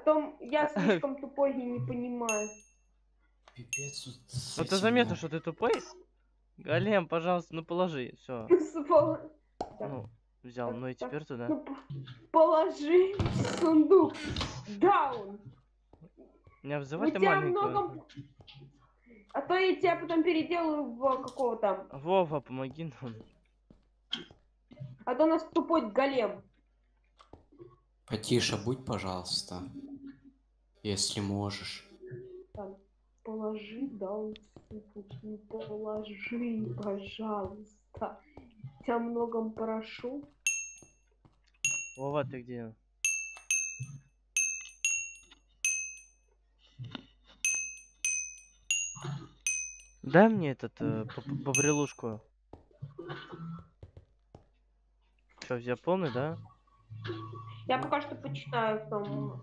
потом я слишком тупой и не понимаю. Пипец. Ну ты заметил, что ты тупой? Голем, пожалуйста, ну положи, все. Ну, взял, ну и теперь туда. Ну, положи в сундук. Даун. Не У взывай ты тебя маленького. много... А то я тебя потом переделаю в какого там. Вова, помоги нам. А то у нас тупой голем. Потише будь, пожалуйста. Если можешь. Там, положи даун в сундук. Ну, положи, пожалуйста. Тебя многом прошу. Вова, ты где? Дай мне этот бобрелушку. Что, взял полный, да? Я пока что почитаю там.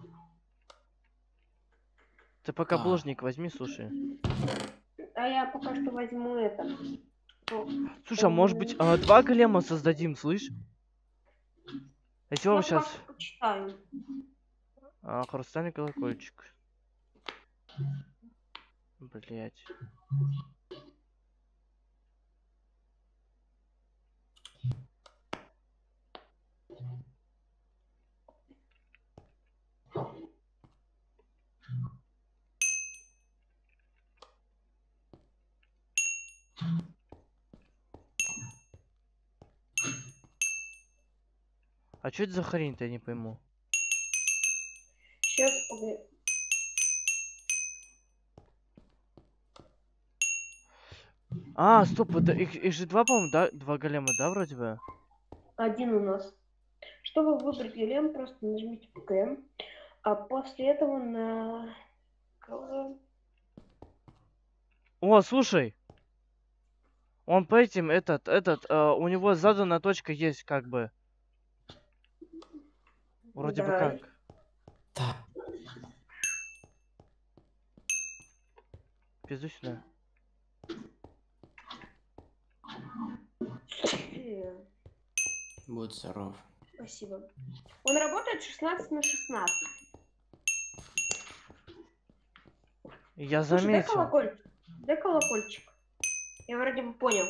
Ты пока Да. булыжник возьми, слушай. А я пока что возьму это. Слушай, а может быть, 2 голема создадим, слышь? Если Я Вова пока сейчас... что почитаю. Хрустальный колокольчик. Блять. А что это за хрень-то, я не пойму. Сейчас, погоди. Стоп, это их же 2, по-моему, да? 2 голема, да, вроде бы? Один у нас. Чтобы выбрать голем, просто нажмите ПК. А после этого на... О, слушай! Он по этим, у него заданная точка есть, как бы. Вроде бы Давай. как. Да. Пизду сюда. Будь здоров. Спасибо. Он работает 16 на 16. Я Слушай, дай заметил. колокольчик. Дай колокольчик. Я вроде бы понял.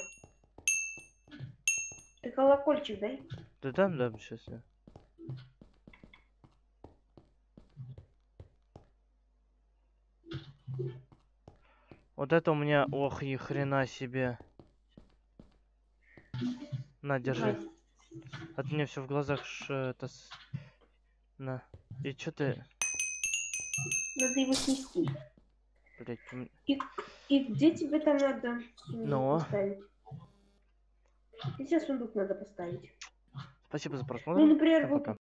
Ты колокольчик дай. Да дам, сейчас я. Вот это у меня, ох, и хрена себе. На, держи. Давай. От меня все в глазах на. И чё ты, Надо его снести. блять, И где тебе там надо сундук Ну? поставить? Где тебе сундук надо поставить? Спасибо за просмотр. Ну, например, Всем вот пока.